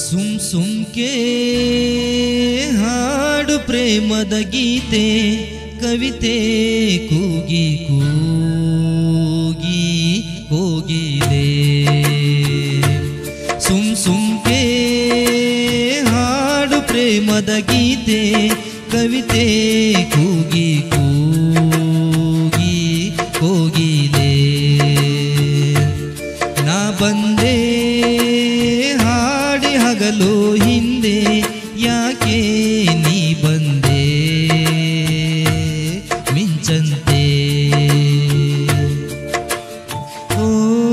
ಸುಮ್ ಸುಮ್ಕೆ ಹಾಡು ಪ್ರೇಮದ ಗೀತೆ ಕವಿತೆ ಕೂಗಿ ಕೂಗಿ ಹೋಗಿದೆ. ಸುಮ್ ಸುಮ್ಕೆ ಹಾಡು ಪ್ರೇಮದ ಗೀತೆ ಕವಿತೆ ಕೂಗಿ ಕೂಗಿ ಹೋಗಿದೆ. ನಾ ಬಂದೆ ಹಾಡಿ ಹಗಲು ಹಿಂದೆ ಯಾಕೆ ನೀ ಬಂದೆ ಮಿಂಚಂತೆ. ಓ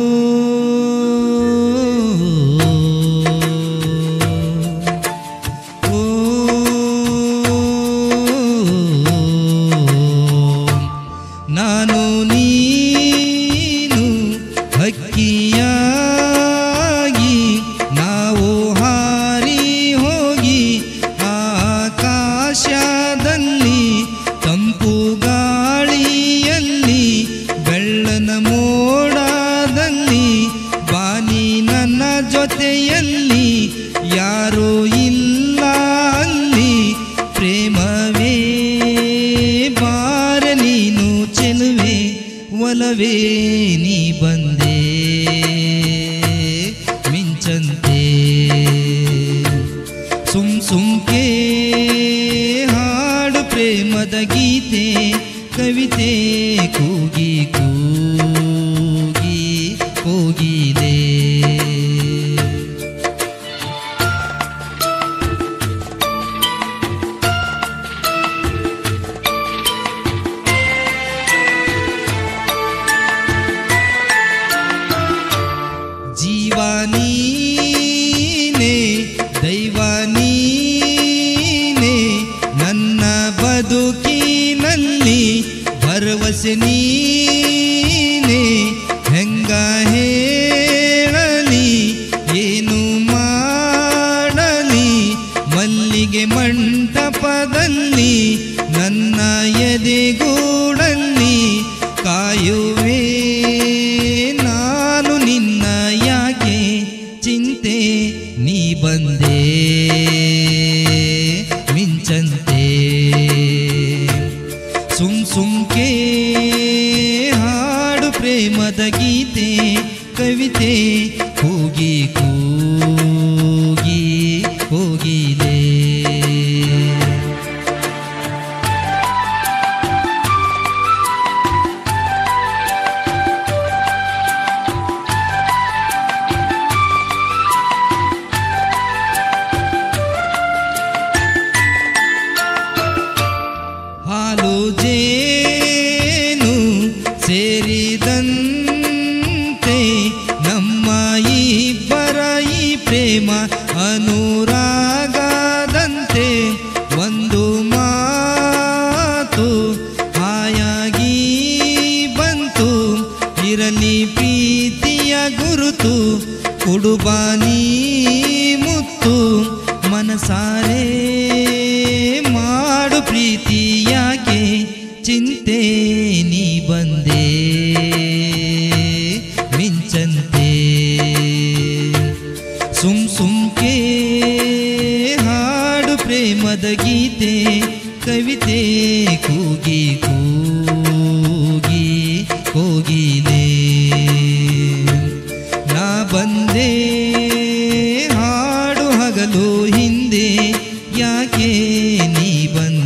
ನಾನು ನೀನು ಹಕ್ಕಿಯಾಗಿ ನಾವು ಹಾರಿ ಹೋಗಿ ಆಕಾಶದಲ್ಲಿ ತಂಪು ಗಾಳಿಯಲ್ಲಿ ಬೆಳ್ಳನ ಮೋಡದಲ್ಲಿ ಬಾನಿ ನನ್ನ ಜೊತೆಯಲ್ಲಿ ಯಾರೂ ಇಲ್ಲ ಅಲ್ಲಿ ಪ್ರೇಮವೇ ಬಾರ ನೀನು ಚೆಲುವೆ ಒಲವೇ ನೀ ಬಂದೆ ಮಿಂಚಂತೆ. ಸುಮ್ ಸುಮ್ಕೆ ಹಾಡು ಪ್ರೇಮದ ಗೀತೆ ಕವಿತೆ ಕೂಗಿ ಕೂಗಿ ಹೋಗಿದೆ. ಜೀವ ನೀನೇ ದೈವ ನೀನೇ ನನ್ನ ಬದುಕಿನಲ್ಲಿ ಭರವಸೆ ನೀನೇ ಹೆಂಗ ಹೇಳಲಿ ಏನು ಮಾಡಲಿ ಮಲ್ಲಿಗೆ ಮಂಟಪದಲ್ಲಿ ನನ್ನ ಎದೆಗೂಡಲ್ಲಿ ಕಾಯುವೆ ನಾನು ನಿನ್ನ ಯಾಕೆ ಚಿಂತೆ ನೀ ಬಂದೆ ಮಿಂಚಂತೆ. ಸುಮ್ ಸುಮ್ಕೆ ಹಾಡು ಪ್ರೇಮದ ಗೀತೆ ಕವಿತೆ ಕೂಗಿ ಕೂಗಿ ಹೋಗಿದೆ. ಹಾಲು ಜೇನು ಸೇರಿದಂತೆ ನಮ್ಮ ಇಬ್ಬರ ಈ ಪ್ರೇಮ ಅನುರಾಗದಂತೆ ಒಂದು ಮಾತು ಹಾಯಾಗಿ ಬಂತು ಇರಲಿ ಪ್ರೀತಿಯ ಗುರುತು ಕೊಡುಬಾನಿ ಮುತ್ತು ಮನಸಾರೆ ಮಾಡು ಪ್ರೀತಿ ಯಾಕೆ ಚಿಂತೆ ನೀ ಬಂದೆ ಮಿಂಚಂತೆ. ಸುಮ್ ಸುಮ್ಕೆ ಹಾಡು ಪ್ರೇಮದ ಗೀತೆ ಕವಿತೆ ಕೂಗಿ ಕೂಗಿ ಹೋಗಿದೆ. ನಾ ಬಂದೆ ಹಾಡು ಹಗಲು ಹಿಂದೆ ಯಾಕೆ ನೀ ಬಂದೆ